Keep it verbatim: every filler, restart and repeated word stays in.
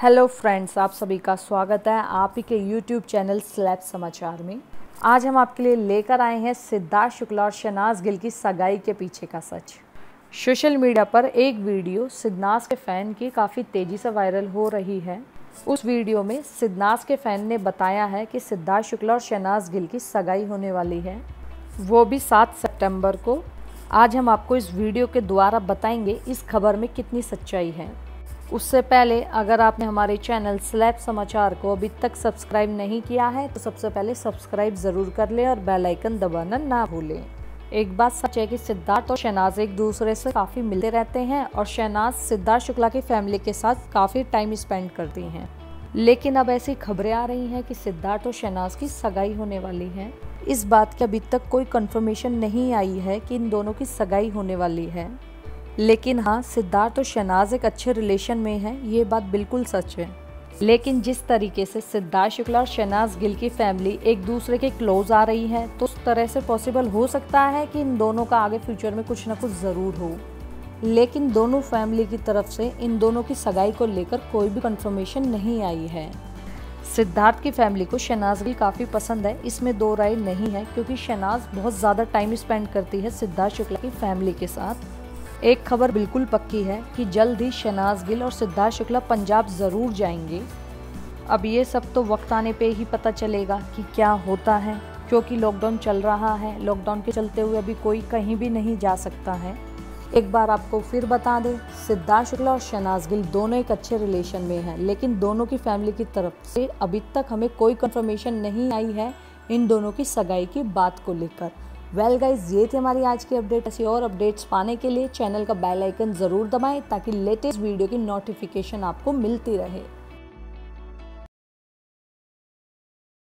Hello friends, आप सभी का स्वागत है आप ही के यूट्यूब चैनल स्लैब समाचार में। आज हम आपके लिए लेकर आए हैं सिद्धार्थ शुक्ला और शहनाज गिल की सगाई के पीछे का सच। सोशल मीडिया पर एक वीडियो सिद्धार्थ के फैन की काफ़ी तेज़ी से वायरल हो रही है। उस वीडियो में सिद्धार्थ के फैन ने बताया है कि सिद्धार्थ शुक्ला और शहनाज गिल की सगाई होने वाली है, वो भी सात सितंबर को। आज हम आपको इस वीडियो के द्वारा बताएंगे इस खबर में कितनी सच्चाई है। उससे पहले अगर आपने हमारे चैनल स्लैब समाचार को अभी तक सब्सक्राइब नहीं किया है तो सबसे पहले सब्सक्राइब ज़रूर कर लें और बेल आइकन दबाना ना भूलें। एक बात सच है कि सिद्धार्थ और शहनाज एक दूसरे से काफ़ी मिलते रहते हैं और शहनाज सिद्धार्थ शुक्ला की फैमिली के साथ काफ़ी टाइम स्पेंड करती हैं। लेकिन अब ऐसी खबरें आ रही हैं कि सिद्धार्थ और शहनाज की सगाई होने वाली है। इस बात की अभी तक कोई कंफर्मेशन नहीं आई है कि इन दोनों की सगाई होने वाली है, लेकिन हाँ, सिद्धार्थ और शहनाज एक अच्छे रिलेशन में है, ये बात बिल्कुल सच है। लेकिन जिस तरीके से सिद्धार्थ शुक्ला और शहनाज गिल की फैमिली एक दूसरे के क्लोज आ रही है, तो उस तरह से पॉसिबल हो सकता है कि इन दोनों का आगे फ्यूचर में कुछ ना कुछ ज़रूर हो। लेकिन दोनों फैमिली की तरफ से इन दोनों की सगाई को लेकर कोई भी कंफर्मेशन नहीं आई है। सिद्धार्थ की फैमिली को शहनाज गिल काफ़ी पसंद है, इसमें दो राय नहीं है, क्योंकि शहनाज बहुत ज़्यादा टाइम स्पेंड करती है सिद्धार्थ शुक्ला की फैमिली के साथ। एक खबर बिल्कुल पक्की है कि जल्द ही शहनाज गिल और सिद्धार्थ शुक्ला पंजाब ज़रूर जाएंगे। अब ये सब तो वक्त आने पे ही पता चलेगा कि क्या होता है, क्योंकि लॉकडाउन चल रहा है। लॉकडाउन के चलते हुए अभी कोई कहीं भी नहीं जा सकता है। एक बार आपको फिर बता दें, सिद्धार्थ शुक्ला और शहनाज गिल दोनों एक अच्छे रिलेशन में हैं, लेकिन दोनों की फैमिली की तरफ से अभी तक हमें कोई कंफर्मेशन नहीं आई है इन दोनों की सगाई की बात को लेकर। वेल गाइज, ये थी हमारी आज की अपडेट। ऐसी और अपडेट्स पाने के लिए चैनल का बेल आइकन ज़रूर दबाएं ताकि लेटेस्ट वीडियो की नोटिफिकेशन आपको मिलती रहे।